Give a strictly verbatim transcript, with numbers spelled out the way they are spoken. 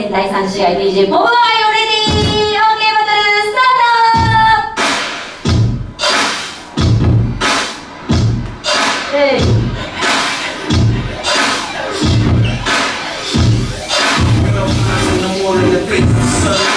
だいさん試合 ディージェー ポムアイオレディー オーケー バトルスタート。えい in the morning, the face of the sun.